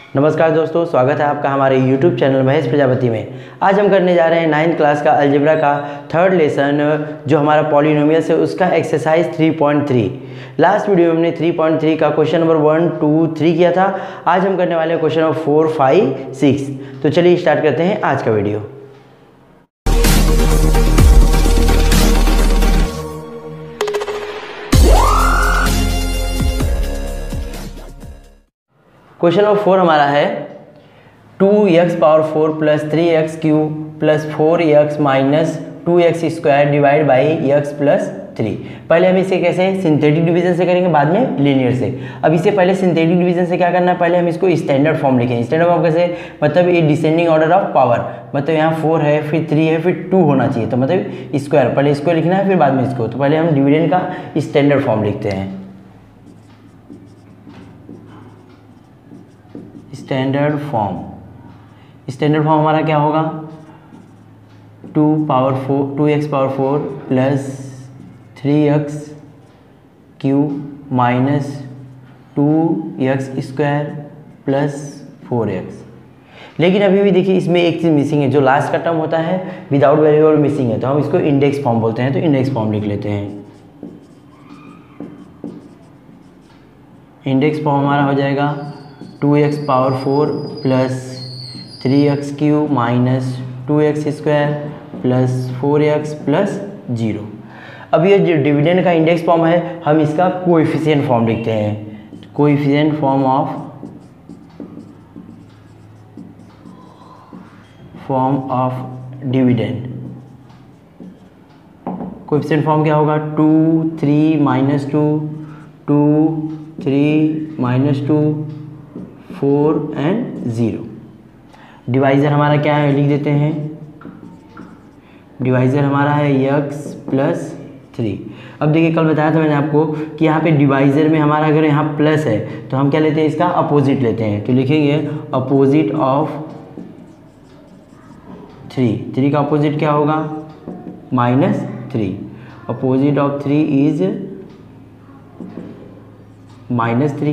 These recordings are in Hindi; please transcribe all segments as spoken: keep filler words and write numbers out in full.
नमस्कार दोस्तों, स्वागत है आपका हमारे YouTube चैनल महेश प्रजापति में। आज हम करने जा रहे हैं नाइन्थ क्लास का अलजेब्रा का थर्ड लेसन, जो हमारा पॉलिनोमियल्स है उसका exercise three point three. Last video में हमने थ्री पॉइंट थ्री का question number one two three किया था। आज हम करने वाले हैं question number four five six. तो चलिए स्टार्ट करते हैं आज का वीडियो। क्वेश्चन नंबर फोर हमारा है two x power four plus three x cube plus four x minus two x square divide by x plus three. पहले हम इसे कैसे सिंथेटिक डिवीजन से करेंगे, बाद में लीनियर से। अब इसे पहले सिंथेटिक डिवीजन से क्या करना है, पहले हम इसको स्टैंडर्ड फॉर्म लिखेंगे। स्टैंडर्ड फॉर्म कैसे, मतलब ये डिसेंडिंग ऑर्डर ऑफ पावर, मतलब यहाँ फोर है, फिर थ्री है, फिर टू होना चाहिए, तो मतलब स्क्वायर। पहले इसको लिखना है, फिर बाद में इसको। तो पहले हम डिविडेंड का स्टैंडर्ड फॉर्म लिखते हैं। स्टैंडर्ड फॉर्म स्टैंडर्ड फॉर्म हमारा क्या होगा, two power four two x power four plus three x cube minus two x square plus four x. लेकिन अभी भी देखिए इसमें एक चीज़ मिसिंग है, जो लास्ट का टर्म होता है विदाउट वेरिएबल मिसिंग है, तो हम इसको इंडेक्स फॉर्म बोलते हैं। तो इंडेक्स फॉर्म लिख लेते हैं। इंडेक्स फॉर्म हमारा हो जाएगा two x power four plus three x cube minus two x square plus four x plus zero. अब ये जो डिविडेंड का इंडेक्स फॉर्म है, हम इसका कोएफिशिएंट फॉर्म लिखते हैं। Coefficient form of form of dividend. Coefficient form क्या होगा, two three minus two two three minus two four and zero. Divisor हमारा क्या है, लिख देते हैं। डिवाइज़र हमारा है एक्स प्लस थ्री। अब देखिए कल बताया था मैंने आपको कि यहाँ पे डिवाइज़र में हमारा अगर यहाँ प्लस है तो हम क्या लेते हैं, इसका अपोजिट लेते हैं। तो लिखेंगे अपोजिट ऑफ थ्री। थ्री का अपोजिट क्या होगा, minus three. Opposite of three is minus three.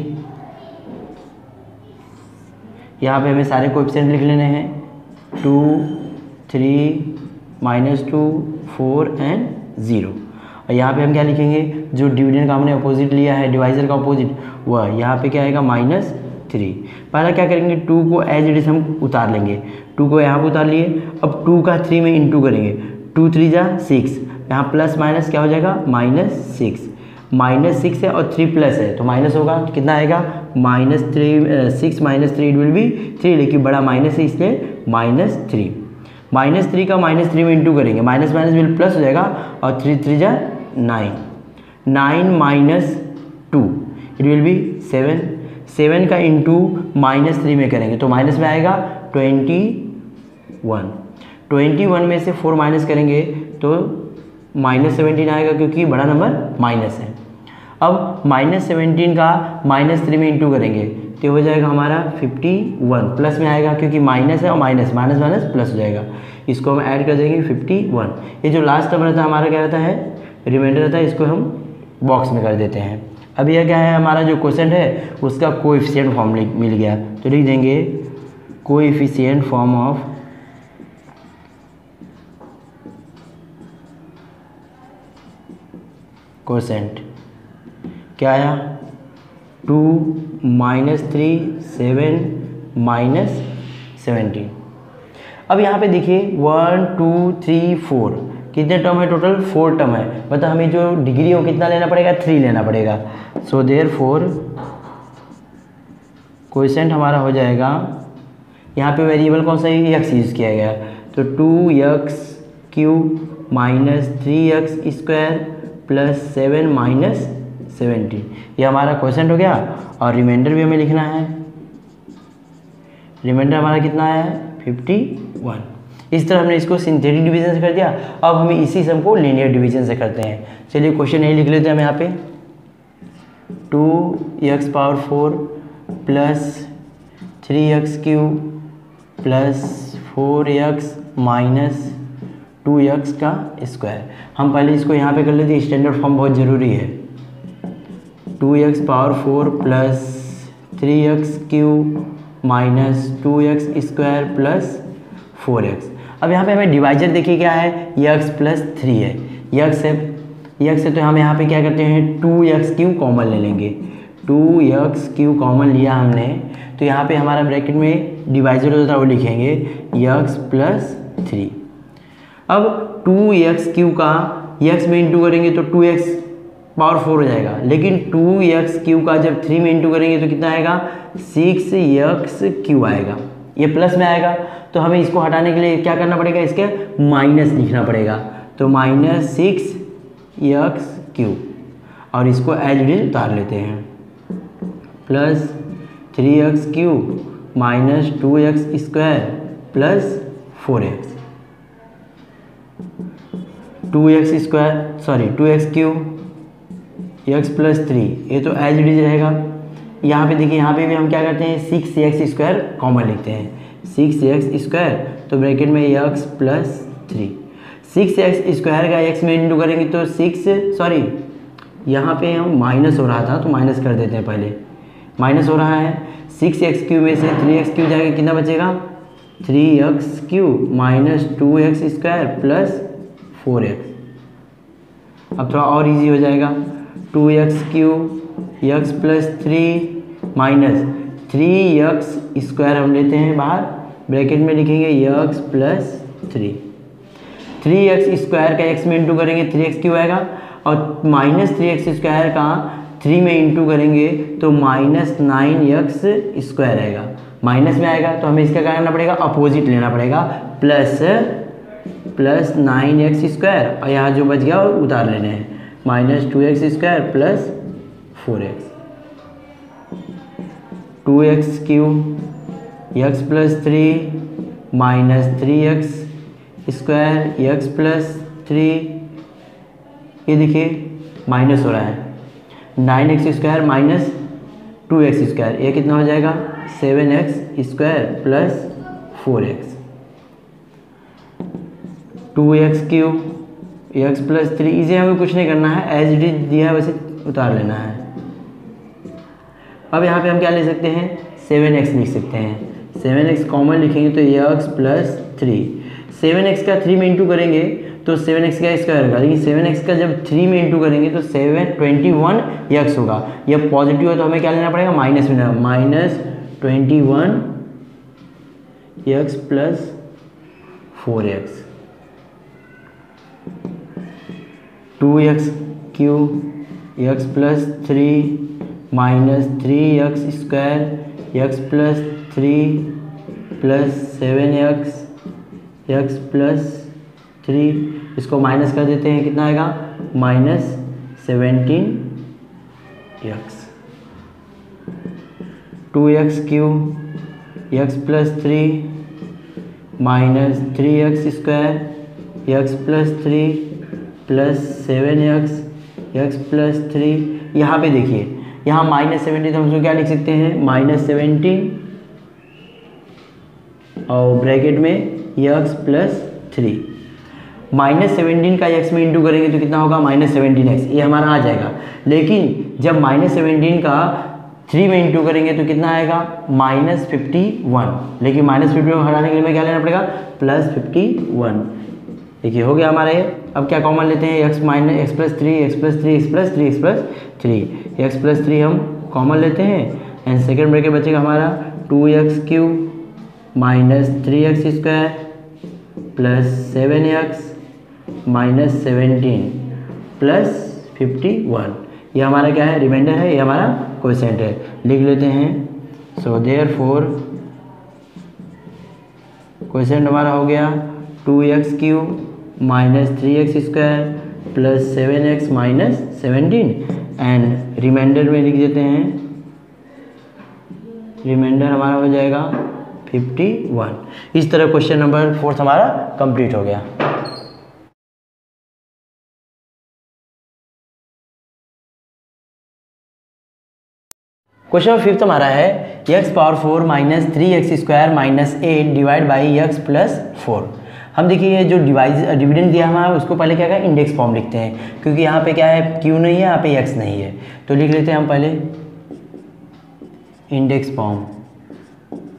यहाँ पे हमें सारे कोएफिशिएंट लिख लेने हैं, two three minus two four and zero. और यहाँ पे हम क्या लिखेंगे, जो डिविडेंड का हमने अपोजिट लिया है, डिवाइज़र का अपोजिट, वह यहाँ पे क्या आएगा, माइनस थ्री। पहला क्या करेंगे, टू को एज इट इज हम उतार लेंगे। टू को यहाँ पर उतार लिए। अब टू का थ्री में इंटू करेंगे, टू थ्री जा सिक्स, यहाँ प्लस माइनस क्या हो जाएगा, माइनस सिक्स। माइनस सिक्स है और थ्री प्लस है तो माइनस होगा, कितना आएगा, minus three. Six minus three it will be three, लेकिन बड़ा माइनस है इसलिए माइनस थ्री। माइनस थ्री का माइनस थ्री में इंटू करेंगे, माइनस माइनस विल प्लस हो जाएगा, और थ्री थ्री जा nine. Nine minus two it will be seven. Seven का इंटू माइनस थ्री में करेंगे तो माइनस में आएगा ट्वेंटी वन। ट्वेंटी वन में से फोर माइनस करेंगे तो माइनस सेवनटीन आएगा, क्योंकि बड़ा नंबर माइनस है। अब माइनस सेवनटीन का माइनस थ्री में इंटू करेंगे तो हो जाएगा हमारा फिफ्टी वन। प्लस में आएगा क्योंकि माइनस है, और माइनस माइनस माइनस प्लस हो जाएगा। इसको हम ऐड कर देंगे फिफ्टी वन। ये जो लास्ट टर्म रहता है हमारा क्या रहता है, रिमाइंडर रहता है, इसको हम बॉक्स में कर देते हैं। अब यह क्या है, हमारा जो क्वेश्चन है उसका कोएफिशिएंट फॉर्म मिल गया, तो लिख देंगे कोएफिशिएंट फॉर्म ऑफ कोसेंट। क्या आया, two minus three seven minus seventeen. अब यहाँ पे देखिए वन टू थ्री फोर, कितने टर्म है, टोटल फोर टर्म है। मतलब हमें जो डिग्री हो कितना लेना पड़ेगा, थ्री लेना पड़ेगा। सो देयर फोर कोसेंट हमारा हो जाएगा, यहाँ पे वेरिएबल कौन सा है, एक्स यूज़ किया गया, तो two x cube minus three x square plus seven minus seventeen. ये हमारा क्वेश्चन हो गया। और रिमाइंडर भी हमें लिखना है। रिमाइंडर हमारा कितना है, फिफ्टी वन। इस तरह हमने इसको सिंथेटिक डिवीजन से कर दिया। अब हमें इसी सम को लीनियर डिवीजन से करते हैं। चलिए क्वेश्चन यही लिख लेते हैं हम यहाँ पे, two x power four plus three x cube plus four x minus two x का स्क्वायर। हम पहले इसको यहाँ पे कर लेते हैं, स्टैंडर्ड फॉर्म बहुत ज़रूरी है। Two x power four plus three x cube minus two x square plus four x. अब यहाँ पे हमें डिवाइजर देखिए क्या है, एक्स प्लस थ्री है, एक्स है एक्स है तो हम यहाँ पे क्या करते हैं टू एक्स क्यू कॉमन ले लेंगे, टू एक्स क्यू कॉमन लिया हमने तो यहाँ पे हमारा ब्रैकेट में डिवाइजर जो था वो लिखेंगे एक्स प्लस थ्री। अब टू एक्स क्यू का एक्स में इंटू करेंगे तो टू एक्स पावर फोर हो जाएगा, लेकिन टू एक्स क्यू का जब थ्री में इंटू करेंगे तो कितना आएगा सिक्स एक्स क्यू आएगा, ये प्लस में आएगा तो हमें इसको हटाने के लिए क्या करना पड़ेगा, इसके माइनस लिखना पड़ेगा, तो माइनस सिक्स एक्स क्यू और इसको एज इट इज उतार लेते हैं, plus three x cube minus two x square plus four x, two x square sorry two x cube x plus three, ये तो एज इट इज रहेगा। यहाँ पे देखिए यहाँ पे भी हम क्या करते हैं सिक्स एक्स स्क्वायर कॉमन लिखते हैं, सिक्स एक्स स्क्वायर तो ब्रैकेट में x plus three, six x square का एक्स में इंटू करेंगे तो सिक्स सॉरी यहाँ पे हम माइनस हो रहा था तो माइनस कर देते हैं, पहले माइनस हो रहा है, सिक्स एक्स क्यू में से थ्री एक्स क्यू जाएगा कितना बचेगा three x cube minus two x square plus four x. अब थोड़ा और इजी हो जाएगा, two x cube x plus three minus three x square हम लेते हैं बाहर, ब्रैकेट में लिखेंगे x plus three, three x square का एक्स में इंटू करेंगे थ्री एक्स क्यू आएगा और माइनस थ्री एक्स स्क्वायर का थ्री में इंटू करेंगे तो माइनस नाइन एक्स स्क्वायर आएगा, माइनस में आएगा तो हमें इसका क्या करना पड़ेगा अपोजिट लेना पड़ेगा, plus plus nine x square और यहाँ जो बच गया वो उतार लेने हैं, minus two x square plus four x, two x cube x plus three minus three x square x plus three, ये देखिए माइनस हो रहा है, nine x square minus two x square, ये कितना हो जाएगा seven x square plus four x, two x cube x plus three, इसे हमें कुछ नहीं करना है, एज इट इज दिया है वैसे उतार लेना है। अब यहाँ पे हम क्या ले सकते हैं सेवन एक्स लिख सकते हैं, सेवन एक्स कॉमन लिखेंगे तो x plus three, seven x का थ्री में इंटू करेंगे तो सेवन एक्स का स्क्वायर होगा, लेकिन सेवन एक्स का जब थ्री में इंटू करेंगे तो सेवन ट्वेंटी वन एक्स होगा, यह पॉजिटिव है तो हमें क्या लेना पड़ेगा माइनस में, minus twenty one x plus four x, two x cube x plus three minus three x square x plus three plus seven x x plus three, इसको माइनस कर देते हैं कितना आएगा minus seventeen x, two x cube x plus three minus three x square x plus three plus seven x x plus three, यहाँ पे देखिए यहाँ माइनस सेवेंटीन तो हम उसको क्या लिख सकते हैं माइनस सेवेंटीन और ब्रैकेट में x plus three, minus seventeen का एक्स में इंटू करेंगे तो कितना होगा माइनस सेवेंटीन एक्स, ये हमारा आ जाएगा, लेकिन जब माइनस सेवेंटीन का थ्री में इंटू करेंगे तो कितना आएगा माइनस फिफ्टी वन, लेकिन माइनस फिफ्टी वन हटाने के लिए हमें क्या लेना पड़ेगा प्लस फिफ्टी वन। देखिए हो गया हमारा ये। अब क्या कॉमन लेते हैं x minus x plus three x plus three x plus three x plus three, x plus three हम कॉमन लेते हैं एंड सेकेंड ब्रैकेट बचेगा हमारा two x cube minus three x square plus seven x minus seventeen plus fifty one, ये हमारा क्या है रिमाइंडर है, ये हमारा क्वोशिएंट है, लिख लेते हैं। सो देयर फोर क्वोशिएंट हमारा हो गया two x cube minus three x square plus seven x minus seventeen and remainder में लिख देते हैं, रिमाइंडर हमारा हो जाएगा फिफ्टी वन। इस तरह क्वेश्चन नंबर फोर्थ हमारा कंप्लीट हो गया। क्वेश्चन नंबर फिफ्थ हमारा है x power four minus three x square minus eight divide by x plus four. हम देखिए ये जो डिवाइज डिविडेंड दिया हमारा उसको पहले क्या है इंडेक्स फॉर्म लिखते हैं, क्योंकि यहाँ पे क्या है क्यू नहीं है, यहाँ पे एक्स नहीं है, तो लिख लेते हैं हम पहले इंडेक्स फॉर्म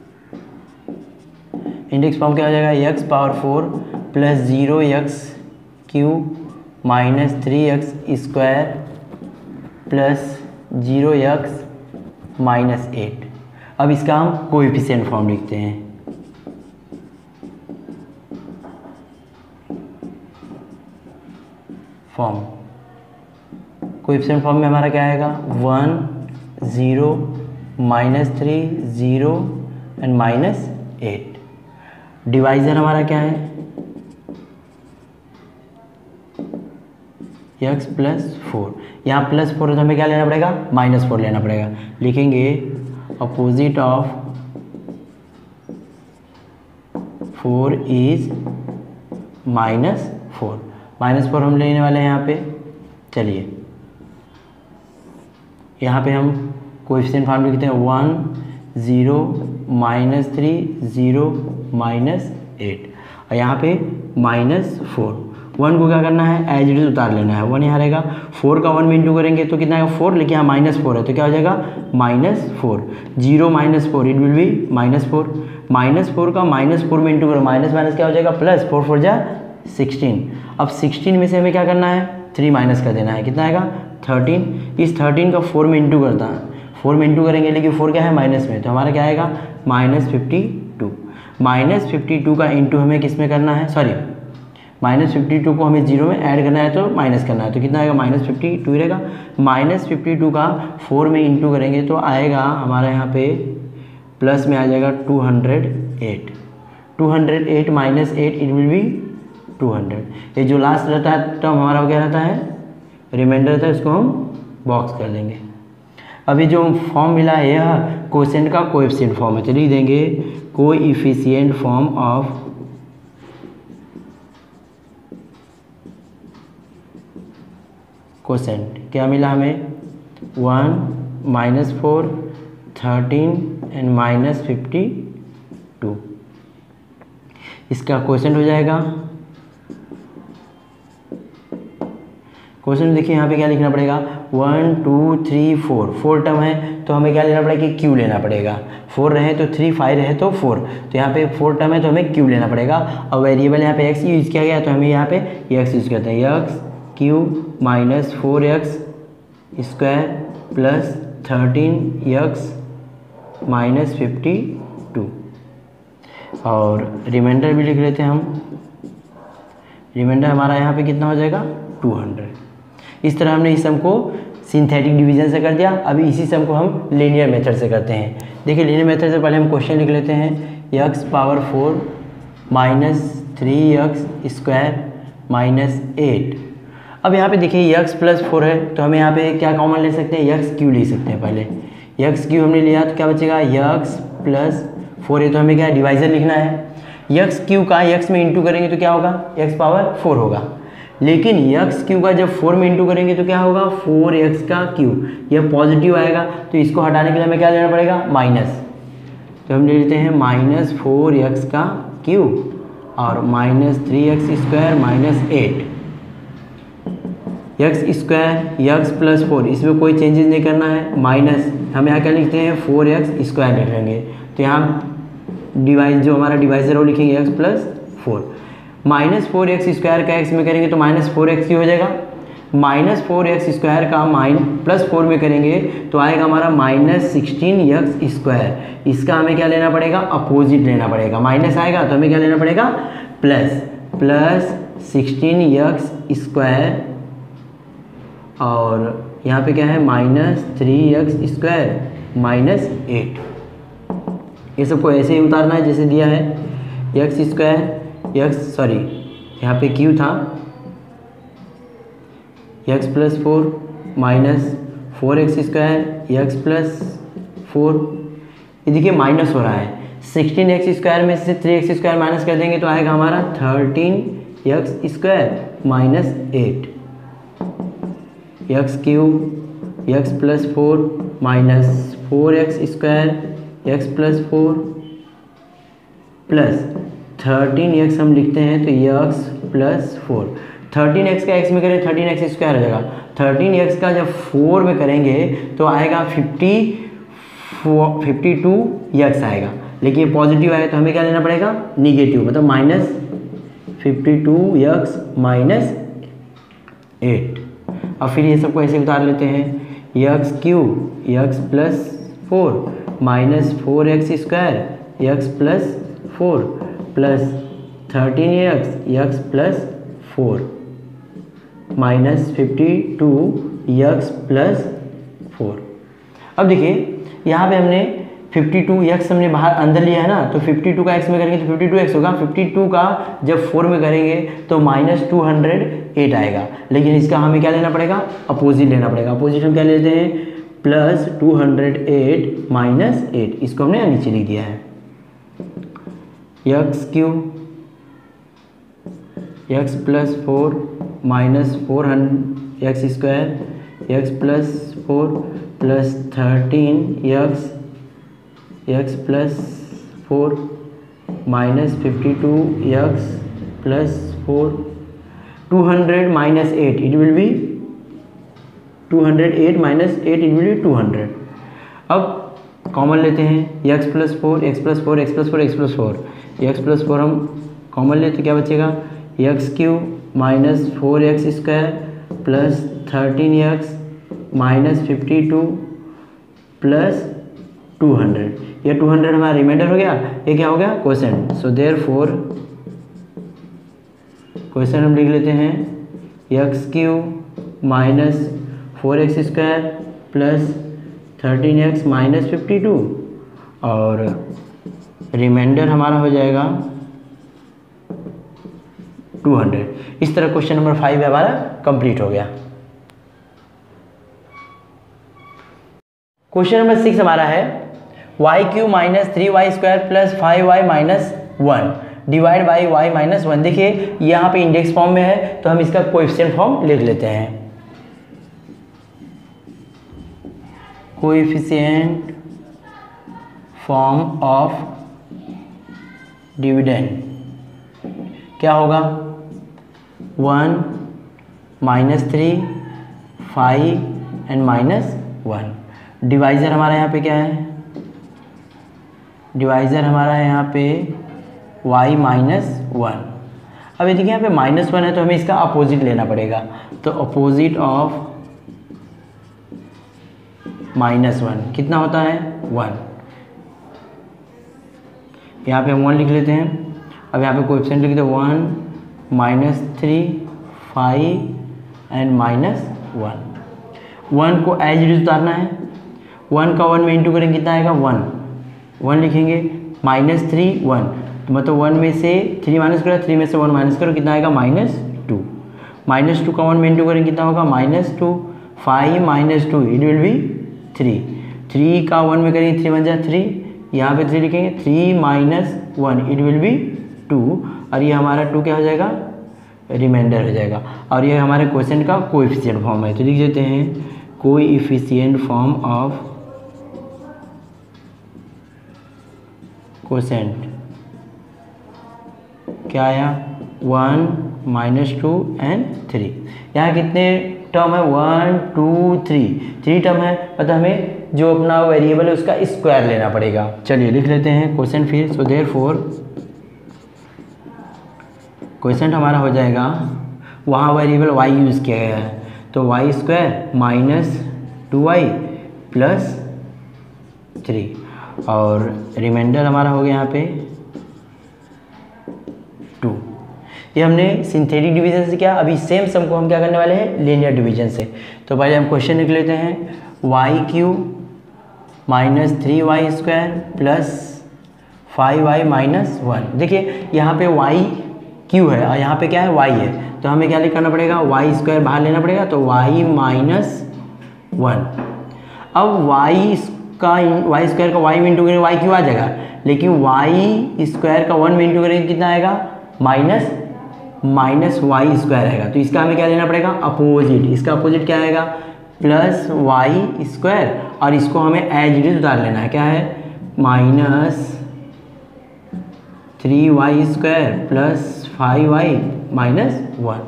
इंडेक्स फॉर्म क्या हो जाएगा, x power four plus zero x cube minus three x square plus zero x minus eight. अब इसका हम कोएफिशिएंट फॉर्म लिखते हैं। फॉर्म कोएफिशिएंट फॉर्म में हमारा क्या आएगा, one zero minus three zero and minus eight. Divisor हमारा क्या है, एक्स प्लस फोर। यहाँ प्लस फोर है तो हमें क्या लेना पड़ेगा, माइनस फोर लेना पड़ेगा। लिखेंगे opposite of four is minus four. Minus four हम लेने वाले हैं यहाँ पे। चलिए यहाँ पे हम कोएफिशिएंट फॉर्म लिखते हैं one zero minus three zero minus eight और यहाँ पे माइनस फोर। वन को क्या करना है, एज इट इज उतार लेना है। वन यहाँ रहेगा, फोर का वन में इंटू करेंगे तो कितना आएगा फोर, लेकिन यहाँ माइनस फोर है तो क्या हो जाएगा minus four. Zero minus four it will be minus four. Minus four का माइनस फोर में इंटू करो, माइनस माइनस क्या हो जाएगा प्लस, फोर फोर जा सिक्सटीन। अब सिक्सटीन में से हमें क्या करना है, थ्री माइनस कर देना है, कितना आएगा थर्टीन। इस थर्टीन का फोर में इंटू करता है, फोर में इंटू करेंगे लेकिन फोर क्या है माइनस में, तो हमारा क्या आएगा minus fifty two. Minus fifty two का इंटू हमें किस में करना है, सॉरी माइनस फिफ्टी टू को हमें जीरो में ऐड करना है तो माइनस करना है, तो कितना आएगा माइनस फिफ्टी टू ही रहेगा। माइनस फिफ्टी टू का फोर में इंटू करेंगे तो आएगा हमारा यहाँ पे प्लस में आ जाएगा two hundred eight. Two hundred eight minus eight it will be two hundred. ये जो लास्ट रहता है टर्म हमारा क्या रहता है, रिमाइंडर रहता है, उसको हम बॉक्स कर देंगे। अभी जो फॉर्म मिला है यह कोसेंट का कोएफिशिएंट फॉर्म है, तो लिख देंगे कोएफिशिएंट फॉर्म ऑफ कोसेंट। क्या मिला हमें, one minus four thirteen and minus fifty two. इसका कोसेंट हो जाएगा, क्वेश्चन देखिए यहाँ पे क्या लिखना पड़ेगा, one two three four, four term है तो हमें क्या लेना पड़ेगा कि क्यू लेना पड़ेगा। फोर रहे तो थ्री, फाइव रहे तो फोर, तो यहाँ पे फोर टर्म है तो हमें क्यू लेना पड़ेगा। और वेरिएबल यहाँ पे एक्स यूज़ किया गया तो हमें यहाँ पे एक्स यूज़ करते हैं, x cube minus four x square plus thirteen x minus fifty two. और रिमाइंडर भी लिख लेते हैं हम, रिमाइंडर हमारा यहाँ पे कितना हो जाएगा टू हंड्रेड। इस तरह हमने इस सम को सिंथेटिक डिवीजन से कर दिया। अभी इसी सम को हम लीनियर मेथड से करते हैं। देखिए लीनियर मेथड से पहले हम क्वेश्चन लिख लेते हैं, x power four minus three x square minus eight. अब यहाँ पे देखिए एक्स प्लस फोर है तो हमें यहाँ पे क्या कॉमन ले सकते हैं, एक्स क्यू ले सकते हैं। पहले एक्स क्यू हमने लिया तो क्या बचेगा, एक्स प्लस फोर है तो हमें क्या डिवाइजर लिखना है। एक्स क्यू का एक्स में इंटू करेंगे तो क्या होगा, एक्स पावर फोर होगा। लेकिन एक्स क्यू का जब फोर में इंटू करेंगे तो क्या होगा, फोर एक्स का क्यू, यह पॉजिटिव आएगा तो इसको हटाने के लिए हमें क्या लेना पड़ेगा, माइनस। तो हम ले लेते हैं माइनस फोर एक्स का क्यू और minus three x square minus eight. X square x plus four, इसमें कोई चेंजेस नहीं करना है, माइनस हम यहाँ क्या लिखते हैं फोर एक्स स्क्वायर लिख लेंगे। तो यहाँ डिवाइस जो हमारा डिवाइजर वो लिखेंगे x plus four. Minus four x square का एक्स में करेंगे तो माइनस फोर एक्स की हो जाएगा। माइनस फोर एक्स स्क्वायर का माइन प्लस फोर में करेंगे तो आएगा हमारा माइनस सिक्सटीन एक्स स्क्वायर। इसका हमें क्या लेना पड़ेगा, अपोजिट लेना पड़ेगा। माइनस आएगा तो हमें क्या लेना पड़ेगा, plus plus sixteen x square और यहाँ पे क्या है minus three x square minus eight. ये सबको ऐसे ही उतारना है जैसे दिया है, एक्स स्क्वायर एक्स सॉरी यहाँ पे क्यू था, x plus four minus four x square x plus four. ये देखिए माइनस हो रहा है, सिक्सटीन एक्स स्क्वायर में से थ्री एक्स स्क्वायर माइनस कर देंगे तो आएगा हमारा thirteen x square minus eight. X cube x plus four minus four x square x plus four plus thirteen x हम लिखते हैं तो x plus four. Thirteen x का एक्स में करें थर्टीन एक्स स्क्वायर हो जाएगा। थर्टीन एक्स का जब फोर में करेंगे तो आएगा फिफ्टी फिफ्टी टू एक्स आएगा। लेकिन ये पॉजिटिव आएगा तो हमें क्या लेना पड़ेगा, निगेटिव, मतलब minus fifty two x minus eight. अब फिर ये सबको ऐसे उतार लेते हैं, x cube x plus four minus four x square x plus four plus thirteen x x plus four minus fifty two x plus four. अब देखिए यहाँ पे हमने फिफ्टी टू एक्स हमने बाहर अंदर लिया है ना, तो फिफ्टी टू का एक्स में करेंगे तो फिफ्टी टू एक्स होगा, फिफ्टी टू का जब फोर में करेंगे तो माइनस टू हंड्रेड एट आएगा। लेकिन इसका हमें क्या लेना पड़ेगा, अपोजिट लेना पड़ेगा। अपोजिट हम क्या लेते हैं, plus two hundred eight minus eight, इसको हमने नीचे लिख दिया है। X cube x plus four minus four hundred x square x plus four plus thirteen x x plus four minus fifty two x plus four, two hundred minus eight, it will be two hundred eight minus eight, it will be two hundred. अब कॉमन लेते हैं, x plus four x plus four x plus four x plus four x plus four हम कॉमन लेते क्या बचेगा, x cube minus four x square plus thirteen x minus fifty two plus two hundred. ये टू हंड्रेड हमारा रिमाइंडर हो गया, ये क्या हो गया, क्वोशेंट। सो देयरफॉर क्वेश्चन हम लिख लेते हैं, x cube minus four x square plus thirteen x minus fifty two और रिमाइंडर हमारा हो जाएगा टू हंड्रेड। इस तरह क्वेश्चन नंबर फाइव हमारा कंप्लीट हो गया। क्वेश्चन नंबर सिक्स हमारा है y cube minus three y square plus five y minus one divide by y minus one. देखिए यहाँ पे इंडेक्स फॉर्म में है तो हम इसका कोएफिशिएंट फॉर्म लिख लेते हैं। कोएफिशिएंट फॉर्म ऑफ डिविडेंड क्या होगा, one minus three five and minus one. Divisor हमारा यहाँ पे क्या है, डिवाइज़र हमारा है यहाँ पे y माइनस वन। अब ये देखिए यहाँ पे माइनस वन है तो हमें इसका अपोजिट लेना पड़ेगा, तो अपोजिट ऑफ माइनस वन कितना होता है, वन। यहाँ पे हम वन लिख लेते हैं। अब यहाँ पे कोएफिशिएंट लिख दो, one minus three five and minus one. One को एज इट इज उतारना है, वन का वन में इंटू करेंगे कितना आएगा, वन वन लिखेंगे, माइनस थ्री वन, तो मतलब वन में से थ्री माइनस करो, थ्री में से वन माइनस करो कितना आएगा, माइनस टू। माइनस टू का वन में इंटू करेंगे कितना होगा, minus two. Five minus two it will be three. Three का वन में करेंगे थ्री वन जा थ्री, यहाँ पे थ्री लिखेंगे, three minus one it will be two. और ये हमारा टू क्या हो जाएगा, रिमाइंडर हो जाएगा। और ये हमारे क्वेश्चन का कोएफिशिएंट फॉर्म है, तो लिख देते हैं कोएफिशिएंट फॉर्म ऑफ क्वोशेंट क्या आया, one minus two and three. यहाँ कितने टर्म है, one two three, three term है, मतलब हमें जो अपना वेरिएबल है उसका स्क्वायर लेना पड़ेगा। चलिए लिख लेते हैं क्वोशेंट फिर। सो देयरफॉर क्वोशेंट हमारा हो जाएगा, वहाँ वेरिएबल y यूज़ किया गया है तो y square minus two y plus three और रिमाइंडर हमारा हो गया यहाँ पे टू। ये हमने सिंथेटिक डिवीजन से किया, अभी सेम सम को हम क्या करने वाले हैं, लीनियर डिवीजन से। तो पहले हम क्वेश्चन लिख लेते हैं, y cube minus three y square plus five y minus one. देखिए यहाँ पे वाई क्यू है और यहाँ पे क्या है, वाई है, तो हमें क्या करना पड़ेगा, वाई स्क्वायर बाहर लेना पड़ेगा, तो वाई माइनस वन। अब वाई का वाई स्क्वायर का वाई में इंटू करेंगे वाई क्यू आ जाएगा, लेकिन वाई स्क्वायर का वन में इंटू करेंगे कितना आएगा, माइनस माइनस वाई स्क्वायर आएगा। तो इसका हमें क्या लेना पड़ेगा, अपोजिट। इसका अपोजिट क्या आएगा, प्लस वाई स्क्वायर, और इसको हमें एज इट इज उतार लेना है, क्या है, minus three y square plus five y minus one.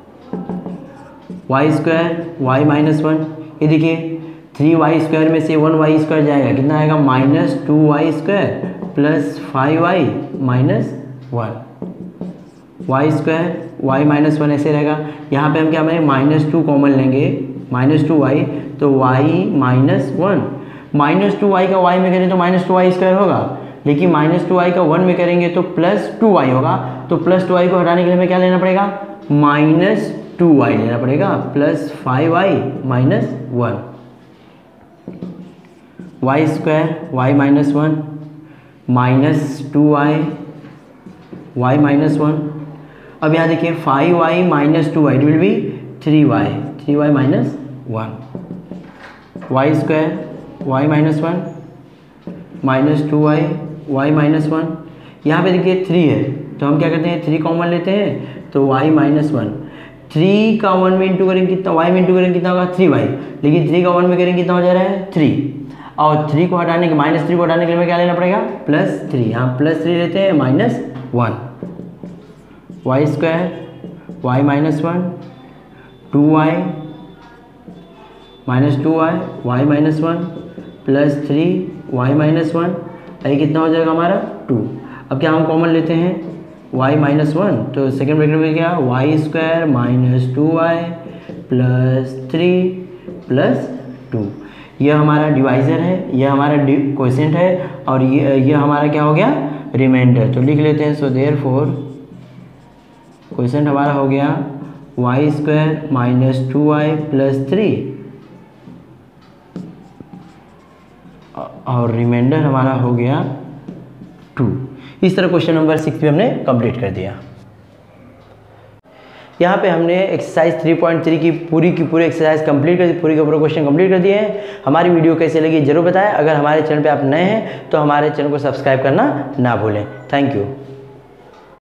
Y square y minus one, ये देखिए थ्री वाई स्क्वायर में से वन वाई स्क्वायर जाएगा, कितना आएगा, minus two y square plus five y minus one, y square y minus one ऐसे रहेगा। यहाँ पे हम क्या करेंगे, माइनस टू कॉमन लेंगे, माइनस टू वाई, तो y minus one, minus two y का वाई में करें तो माइनस टू वाई स्क्वायर होगा, लेकिन माइनस टू वाई का वन में करेंगे तो प्लस टू वाई होगा। तो प्लस टू वाई को हटाने के लिए हमें क्या लेना पड़ेगा, माइनस टू वाई लेना पड़ेगा, plus five y minus one, y square y minus one minus two y y minus one. अब यहाँ देखिए five y minus two y it will be three y, three y minus one, y square y minus one minus two y y minus one. यहाँ पे देखिए थ्री है तो हम क्या करते हैं, थ्री कॉमन लेते हैं तो वाई माइनस वन, थ्री का वन में इंटू करेंगे कितना, वाई में इंटू करेंगे कितना होगा थ्री वाई, लेकिन थ्री का वन में करेंगे कितना हो जा रहा है थ्री, और थ्री को हटाने के माइनस थ्री को हटाने के लिए हमें क्या लेना पड़ेगा, प्लस थ्री, यहाँ प्लस थ्री लेते हैं minus one, y square y minus one, two y minus two y y minus one plus three y minus one, ये कितना हो जाएगा हमारा टू। अब क्या हम कॉमन लेते हैं y माइनस वन, तो सेकेंड ब्रैकेट में क्या, y square minus two y plus three plus two, यह हमारा डिवाइज़र है, यह हमारा क्वोशिएंट है, और ये ये हमारा क्या हो गया रिमाइंडर। तो लिख लेते हैं, सो देयरफॉर क्वोशिएंट हमारा हो गया y square minus two y plus three, और रिमाइंडर हमारा हो गया टू। इस तरह क्वेश्चन नंबर सिक्स भी हमने कंप्लीट कर दिया। यहाँ पे हमने एक्सरसाइज थ्री पॉइंट थ्री की पूरी की पूरी एक्सरसाइज कंप्लीट कर दी, पूरी के पूरे क्वेश्चन कंप्लीट कर दिए हैं। हमारी वीडियो कैसे लगी जरूर बताएं। अगर हमारे चैनल पे आप नए हैं तो हमारे चैनल को सब्सक्राइब करना ना भूलें। Thank you.